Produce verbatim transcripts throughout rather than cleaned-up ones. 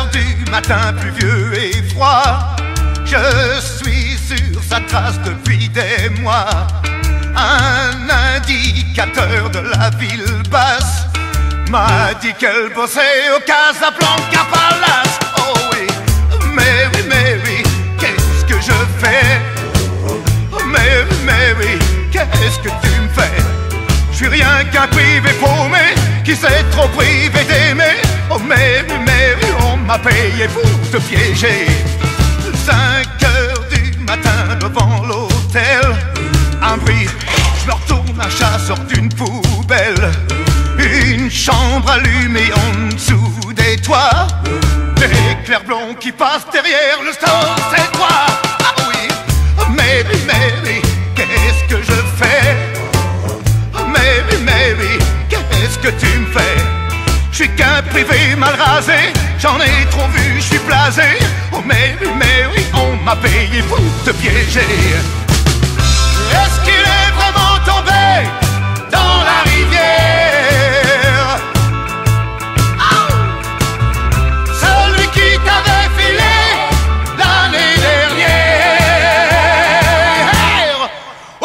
du matin pluvieux et froid, je suis sur sa trace depuis des mois. Un indicateur de la ville basse m'a dit qu'elle bossait au Casablanca Palace. Oh oui, Mary, Mary, qu'est-ce que je fais? Mary, Mary, qu'est-ce que tu me fais? Je suis rien qu'un privé paumé qui s'est trop privé d'aimer. Oh Mary, Mary, on m'a payé pour te piéger. Cinq heures du matin devant l'hôtel, un bruit, je me retourne, un chat sort d'une poubelle. Une chambre allumée en dessous des toits, des clairs blonds qui passent derrière le store, c'est toi. Ah oui, Mary, Mary, qu'est-ce que je fais? Mary, Mary, qu'est-ce que tu me fais? Je suis qu'un privé mal rasé, j'en ai trop vu, je suis blasé. Oh Mary, Mary, on m'a payé pour te piéger. Est-ce qu'il est vraiment tombé dans la rivière? Oh, celui qui t'avait filé l'année dernière. Wow!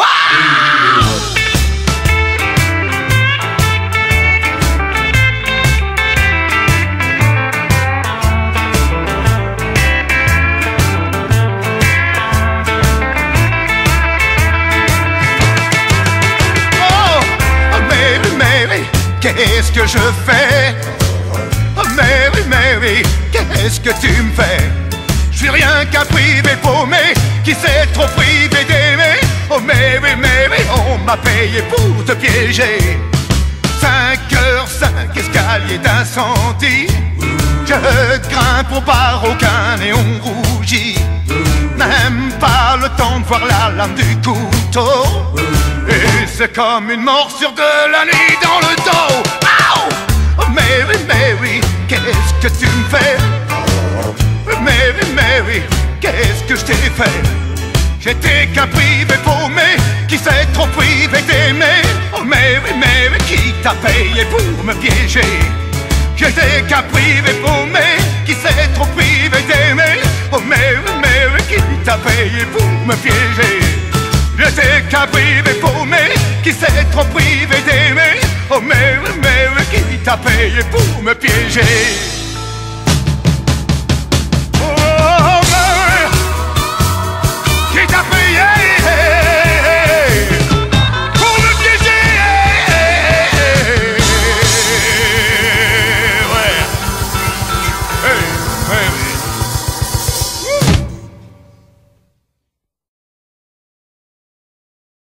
Qu'est-ce que je fais? Oh Mary, Mary, qu'est-ce que tu me fais? Je suis rien qu'un privé paumé qui s'est trop privé d'aimer. Oh Mary, Mary, on m'a payé pour te piéger. Cinq heures, cinq escaliers d'incendie, je grimpe au bar, aucun néon rougi. Même pas le temps de voir la lame du couteau. Et c'est comme une morsure de la nuit dans le dos. Oh, oh Mary, Mary, qu'est-ce que tu me fais? Mary, Mary, qu'est-ce que je t'ai fait? J'étais qu'un privé paumé qui s'est trop privé d'aimer. Oh Mary, Mary, qui t'a payé pour me piéger? J'étais qu'un privé paumé qui s'est trop privé d'aimer. Oh Mary, Mary, qui t'a payé pour me piéger? J'étais qu'un privé paumé qui s'est trop privé d'aimer. Oh Mary, Mary, qui t'a payé pour me piéger?